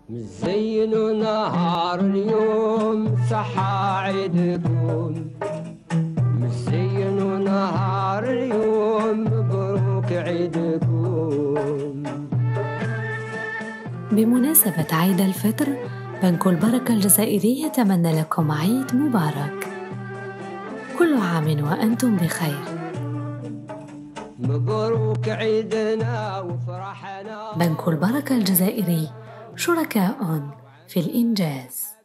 مزين نهار اليوم صحة عيدكم، مزين نهار اليوم مبروك عيدكم. بمناسبة عيد الفطر، بنك البركة الجزائري يتمنى لكم عيد مبارك. كل عام وأنتم بخير. مبروك عيدنا وفرحنا. بنك البركة الجزائري، شركاء في الإنجاز.